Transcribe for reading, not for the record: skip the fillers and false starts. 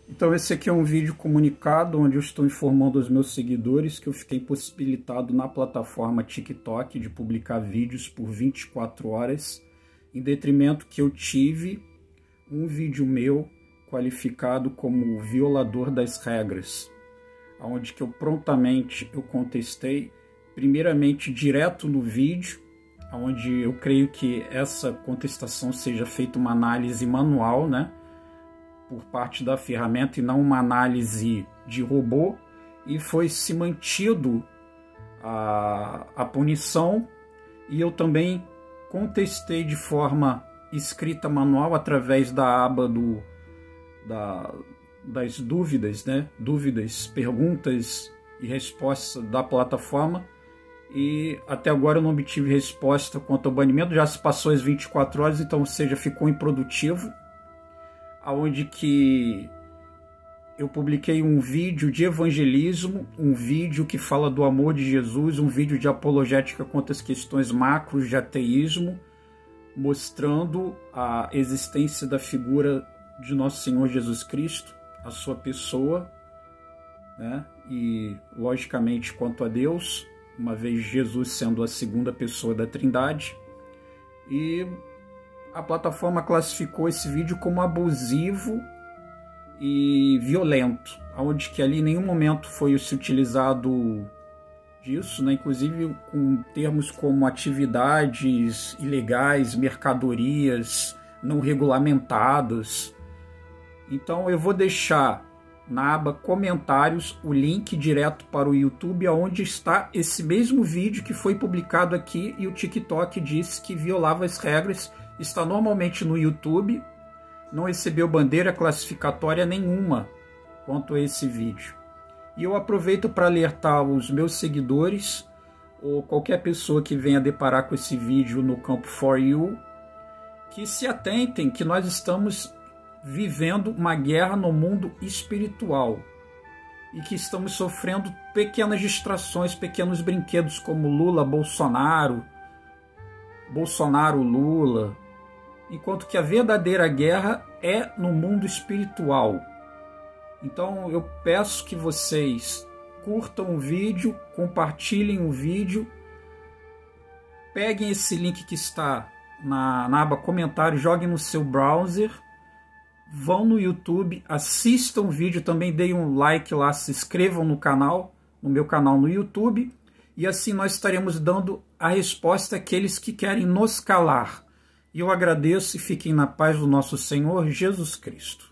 Então esse aqui é um vídeo comunicado onde eu estou informando os meus seguidores que eu fiquei possibilitado na plataforma TikTok de publicar vídeos por 24 horas, em detrimento que eu tive um vídeo meu qualificado como violador das regras, onde que eu prontamente contestei, primeiramente direto no vídeo, onde eu creio que essa contestação seja feita uma análise manual, né, por parte da ferramenta e não uma análise de robô, e foi se mantido a punição, e eu também contestei de forma escrita manual através da aba das dúvidas, né? Dúvidas, perguntas e respostas da plataforma, e até agora eu não obtive resposta quanto ao banimento. Já se passou as 24 horas, então, ou seja, ficou improdutivo, aonde que eu publiquei um vídeo de evangelismo, um vídeo que fala do amor de Jesus, um vídeo de apologética contra as questões macros de ateísmo, mostrando a existência da figura de Nosso Senhor Jesus Cristo, a sua pessoa, né? E logicamente quanto a Deus, uma vez Jesus sendo a segunda pessoa da Trindade. E a plataforma classificou esse vídeo como abusivo e violento, onde que ali em nenhum momento foi se utilizado disso, né? Inclusive com termos como atividades ilegais, mercadorias não regulamentadas. Então eu vou deixar na aba comentários o link direto para o YouTube, onde está esse mesmo vídeo que foi publicado aqui, e o TikTok disse que violava as regras. Está normalmente no YouTube, não recebeu bandeira classificatória nenhuma quanto a esse vídeo. E eu aproveito para alertar os meus seguidores, ou qualquer pessoa que venha deparar com esse vídeo no campo For You, que se atentem que nós estamos vivendo uma guerra no mundo espiritual e que estamos sofrendo pequenas distrações, pequenos brinquedos como Lula, Bolsonaro, Bolsonaro, Lula, enquanto que a verdadeira guerra é no mundo espiritual. Então eu peço que vocês curtam o vídeo, compartilhem o vídeo, peguem esse link que está na aba comentário, joguem no seu browser, vão no YouTube, assistam o vídeo, também deem um like lá, se inscrevam no canal, no meu canal no YouTube, e assim nós estaremos dando a resposta àqueles que querem nos calar. E eu agradeço e fiquem na paz do nosso Senhor Jesus Cristo.